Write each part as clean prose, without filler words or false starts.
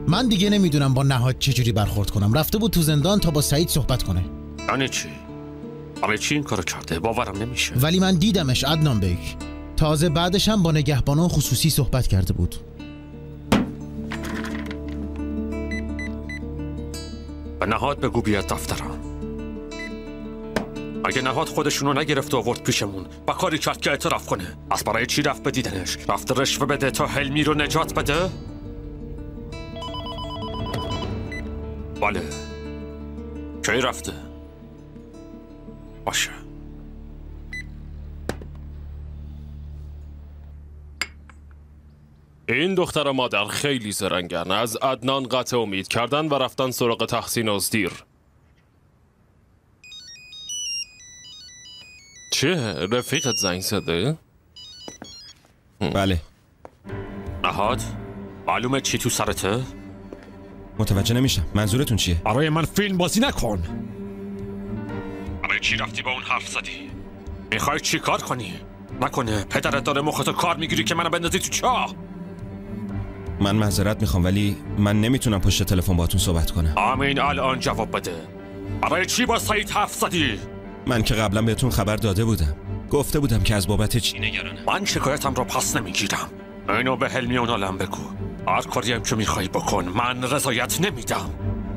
من دیگه نمیدونم با نهاد چجوری برخورد کنم. رفته بود تو زندان تا با سعید صحبت کنه. یعنی چی؟ همه چی این کارو کرده؟ باورم نمیشه. ولی من دیدمش عدنان بیک. تازه بعدش هم با نگهبانان خصوصی صحبت کرده بود. به نهاد بگو بیاد دفترم. اگه نهاد خودشونو نگرفت و آورد پیشمون با کاری کرد که اعتراف کنه، از برای چی رفت بدیدنش؟ رفت رشوه بده تا حلمی رو نجات بده؟ بله. کی رفته؟ باشه. این دختر مادر خیلی زرنگن. از عدنان قطع امید کردن و رفتن سراغ تحسین ازدیر. چه؟ رفیقت زنگ زده؟ بله. نهاد؟ معلومه چی تو سرته؟ متوجه نمیشم. منظورتون چیه؟ برای من فیلم بازی نکن. برای چی رفتی با اون حرف زدی؟ میخوای چی کار کنی؟ نکنه پدرت داره مختو کار میگیری که منو بندازی تو چاه؟ من معذرت میخوام ولی من نمیتونم پشت تلفن باهاتون صحبت کنم. همین الان جواب بده. برای چی با سعید حرف زدی؟ من که قبلا بهتون خبر داده بودم. گفته بودم که از بابت چی نگرانم. من شکایتم رو پس نمیگیرم. اینو به حلمی اون عالم بگو. هر کاری هم که میخوای بکن، من رضایت نمیدم.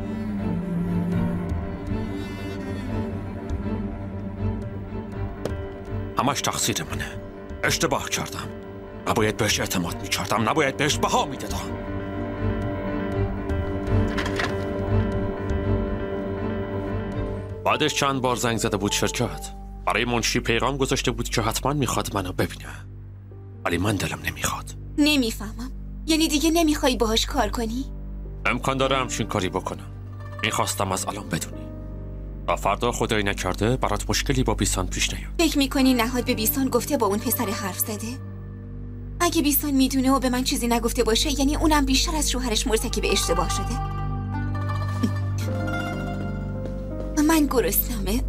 همش تقصیر منه. اشتباه کردم. نباید بهش اعتماد میکردم، نباید بهش بها میدادم. بعدش چند بار زنگ زده بود شرکت. برای منشی پیغام گذاشته بود که حتما میخواد منو ببینه. ولی من دلم نمیخواد. نمیفهمم. یعنی دیگه نمیخوای باهاش کار کنی؟ امکان داره همچین کاری بکنم. میخواستم از الان بدونی. و فردا خدایی نکرده برات مشکلی با بیسان پیش نیاد. فکر میکنی نهاد به بیسان گفته با اون پسر حرف زده؟ اگه بیسان میدونه و به من چیزی نگفته باشه، یعنی اونم بیشتر از شوهرش مرتکب اشتباه شده. من گرسنمه.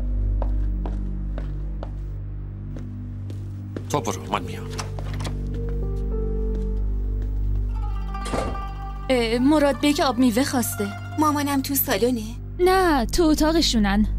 تو برو، من میام. مراد بیک آب میوه خواسته. مامانم تو سالونه؟ نه، تو اتاقشونن.